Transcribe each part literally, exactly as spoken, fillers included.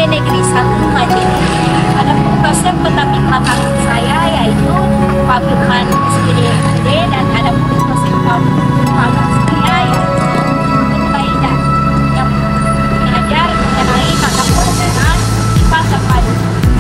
Negeri satu Majene. Adapun dosen pendamping lapangan saya yaitu Pak Firman S P D M D, dan adapun dosen lapangan saya yaitu Ibu Aida yang mengajar mengenai mata pelajaran I P A terpadu.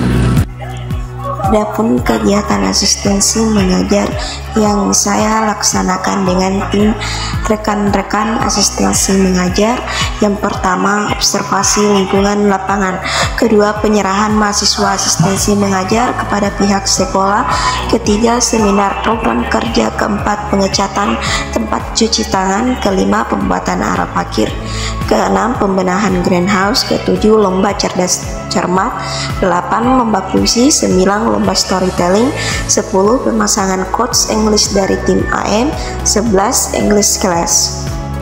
Adapun kegiatan asistensi mengajar yang saya laksanakan dengan tim rekan-rekan asistensi mengajar, yang pertama observasi lingkungan lapangan, kedua penyerahan mahasiswa asistensi mengajar kepada pihak sekolah, ketiga seminar program kerja, keempat pengecatan tempat cuci tangan, kelima pembuatan arah parkir, keenam pembenahan greenhouse, ketujuh lomba cerdas cermat, delapan lomba puisi, sembilan lomba storytelling, sepuluh pemasangan quotes English dari tim A M, sebelas English class.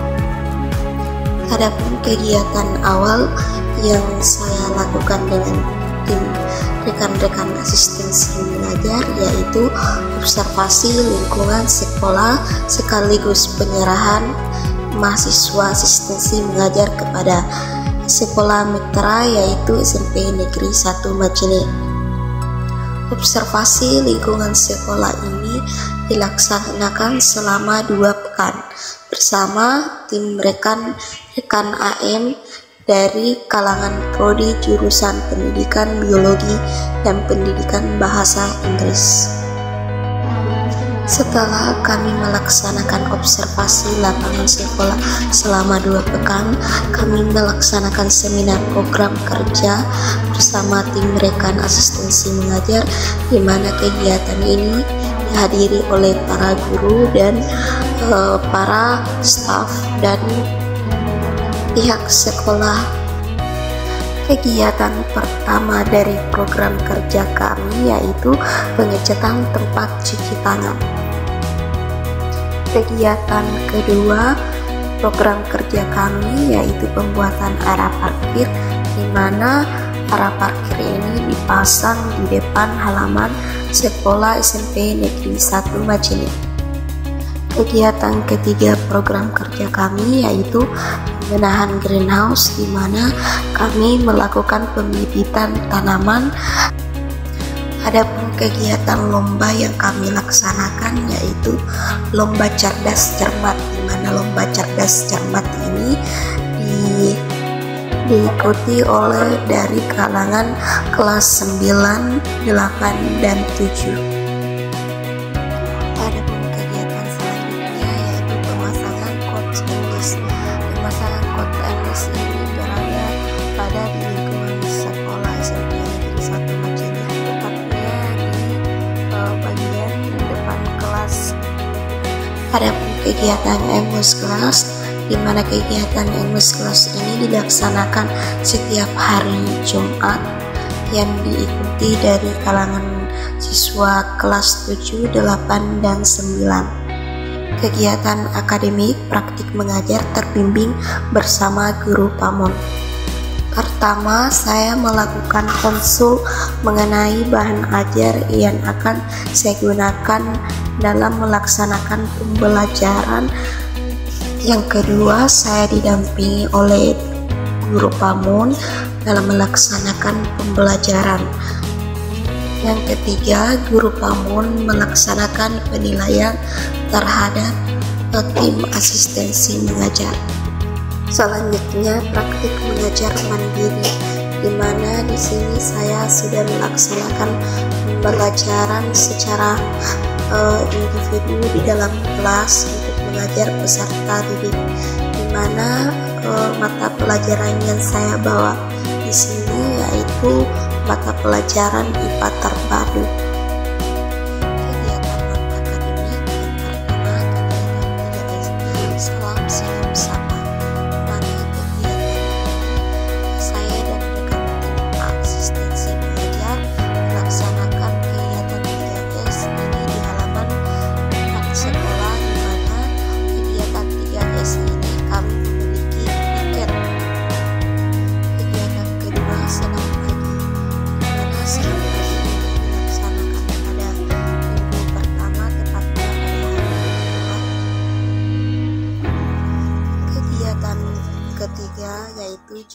Adapun kegiatan awal yang saya lakukan dengan tim rekan-rekan asistensi mengajar yaitu observasi lingkungan sekolah sekaligus penyerahan mahasiswa asistensi mengajar kepada sekolah mitra yaitu S M P Negeri satu Majene. Observasi lingkungan sekolah ini dilaksanakan selama dua pekan bersama tim rekan-rekan A M dari kalangan prodi jurusan pendidikan biologi dan pendidikan bahasa Inggris. Setelah kami melaksanakan observasi lapangan sekolah selama dua pekan, kami melaksanakan seminar program kerja bersama tim rekan asistensi mengajar, di mana kegiatan ini dihadiri oleh para guru dan uh, para staf dan pihak sekolah. Kegiatan pertama dari program kerja kami yaitu pengecatan tempat cuci tangan. Kegiatan kedua program kerja kami yaitu pembuatan arah parkir, di mana arah parkir ini dipasang di depan halaman sekolah S M P Negeri satu Majene. Kegiatan ketiga program kerja kami yaitu pembenahan greenhouse, di mana kami melakukan pembibitan tanaman. Adapun kegiatan lomba yang kami laksanakan yaitu lomba cerdas cermat, di mana lomba cerdas cermat ini di, diikuti oleh dari kalangan kelas sembilan, delapan, dan tujuh. Adapun kegiatan selanjutnya yaitu pemasangan quotes English. Pemasangan quotes English ini berada pada di lingkungan sekolah S M P Negeri satu Majene, tepatnya di uh, bagian depan kelas. Adapun kegiatan English class, di mana kegiatan English class ini dilaksanakan setiap hari Jumat yang diikuti dari kalangan siswa kelas tujuh, delapan, dan sembilan. Kegiatan akademik praktik mengajar terbimbing bersama guru Pamon. Pertama, saya melakukan konsul mengenai bahan ajar yang akan saya gunakan dalam melaksanakan pembelajaran. Yang kedua, saya didampingi oleh guru Pamon dalam melaksanakan pembelajaran. Yang ketiga, guru Pamon melaksanakan penilaian terhadap tim asistensi mengajar. Selanjutnya, praktik mengajar mandiri, di mana di sini saya sudah melaksanakan pembelajaran secara uh, individu di dalam kelas untuk mengajar peserta didik, di mana uh, mata pelajaran yang saya bawa di sini yaitu mata pelajaran I P A terpadu. Kegiatan akademik yang pertama, kegiatan salam silam sapa, mana kegiatan saya dan rekan tim asistensi mengajar melaksanakan kegiatan tiga S ini di halaman depan sekolah, di mana kegiatan tiga S ini kami memiliki tiket. Kegiatan kedua senam pagi, di mana senam pagi ini dilaksanakan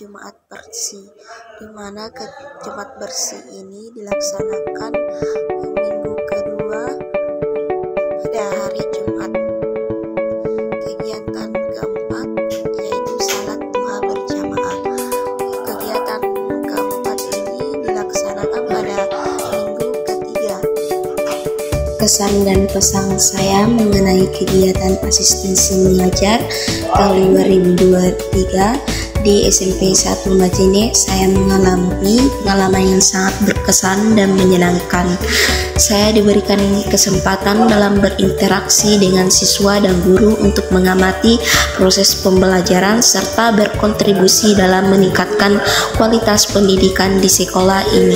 Jumat Bersih, di mana ke Jumat Bersih ini dilaksanakan minggu kedua pada hari Jumat. Kegiatan keempat yaitu salat duha berjamaah. Kegiatan keempat ini dilaksanakan pada minggu ketiga. Kesan dan pesan saya mengenai kegiatan asistensi mengajar tahun dua ribu dua puluh tiga di S M P satu Majene. Saya mengalami pengalaman yang sangat berkesan dan menyenangkan. Saya diberikan kesempatan dalam berinteraksi dengan siswa dan guru untuk mengamati proses pembelajaran serta berkontribusi dalam meningkatkan kualitas pendidikan di sekolah ini.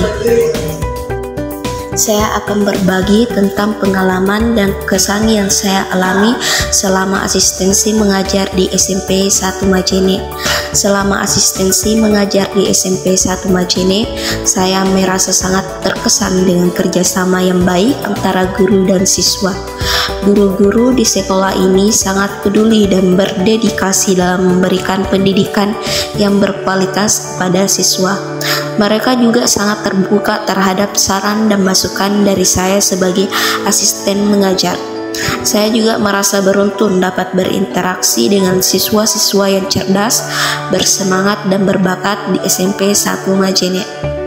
Saya akan berbagi tentang pengalaman dan kesan yang saya alami selama asistensi mengajar di S M P satu Majene. Selama asistensi mengajar di S M P satu Majene, saya merasa sangat terkesan dengan kerjasama yang baik antara guru dan siswa. Guru-guru di sekolah ini sangat peduli dan berdedikasi dalam memberikan pendidikan yang berkualitas kepada siswa. Mereka juga sangat terbuka terhadap saran dan masukan dari saya sebagai asisten mengajar. Saya juga merasa beruntung dapat berinteraksi dengan siswa-siswa yang cerdas, bersemangat dan berbakat di S M P satu Majene.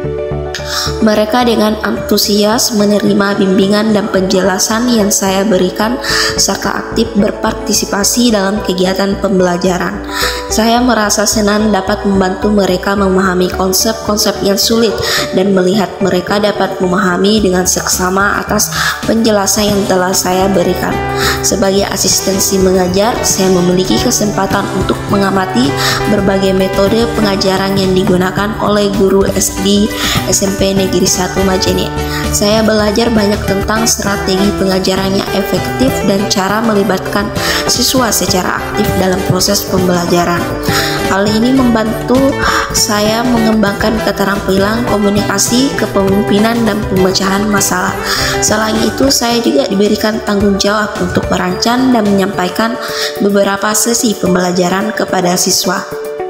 Mereka dengan antusias menerima bimbingan dan penjelasan yang saya berikan serta aktif berpartisipasi dalam kegiatan pembelajaran. Saya merasa senang dapat membantu mereka memahami konsep-konsep yang sulit dan melihat mereka dapat memahami dengan seksama atas penjelasan yang telah saya berikan. Sebagai asistensi mengajar, saya memiliki kesempatan untuk mengamati berbagai metode pengajaran yang digunakan oleh guru S D S M P Negeri satu Majene. Saya belajar banyak tentang strategi pengajaran yang efektif dan cara melibatkan siswa secara aktif dalam proses pembelajaran. Hal ini membantu saya mengembangkan keterampilan komunikasi, kepemimpinan, dan pemecahan masalah. Selain itu, saya juga diberikan tanggung jawab untuk merancang dan menyampaikan beberapa sesi pembelajaran kepada siswa.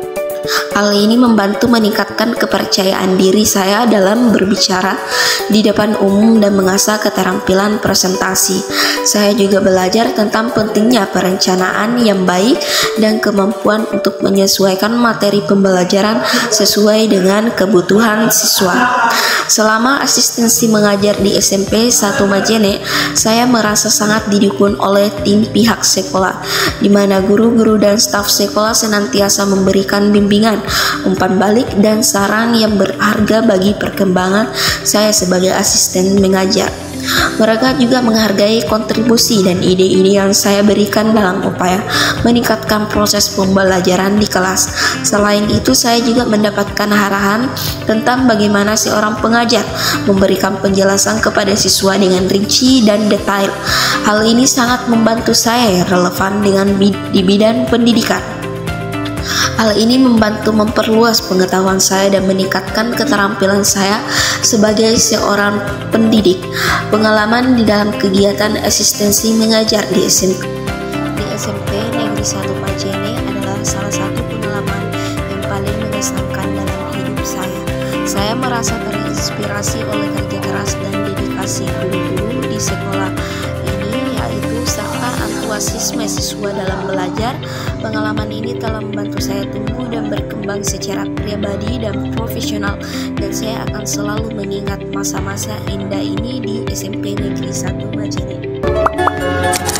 Hal ini membantu meningkatkan kepercayaan diri saya dalam berbicara di depan umum dan mengasah keterampilan presentasi. Saya juga belajar tentang pentingnya perencanaan yang baik dan kemampuan untuk menyesuaikan materi pembelajaran sesuai dengan kebutuhan siswa. Selama asistensi mengajar di S M P satu Majene, saya merasa sangat didukung oleh tim pihak sekolah, di mana guru-guru dan staf sekolah senantiasa memberikan bimbingan, umpan balik, dan saran yang berharga bagi perkembangan saya sebagai asisten mengajar. Mereka juga menghargai kontribusi dan ide-ide yang saya berikan dalam upaya meningkatkan proses pembelajaran di kelas. Selain itu, saya juga mendapatkan arahan tentang bagaimana seorang pengajar memberikan penjelasan kepada siswa dengan rinci dan detail. Hal ini sangat membantu saya relevan dengan bid- di bidang pendidikan. Hal ini membantu memperluas pengetahuan saya dan meningkatkan keterampilan saya sebagai seorang pendidik. Pengalaman di dalam kegiatan asistensi mengajar di S M P di S M P Negeri satu Majene adalah salah satu pengalaman yang paling mengesankan dalam hidup saya. Saya merasa terinspirasi oleh kerja keras dan dedikasi guru-guru di sekolah ini, yaitu serta antusiasme siswa dalam belajar. Pengalaman ini telah membantu saya tumbuh dan berkembang secara pribadi dan profesional, dan saya akan selalu mengingat masa-masa indah ini di S M P Negeri satu Majene.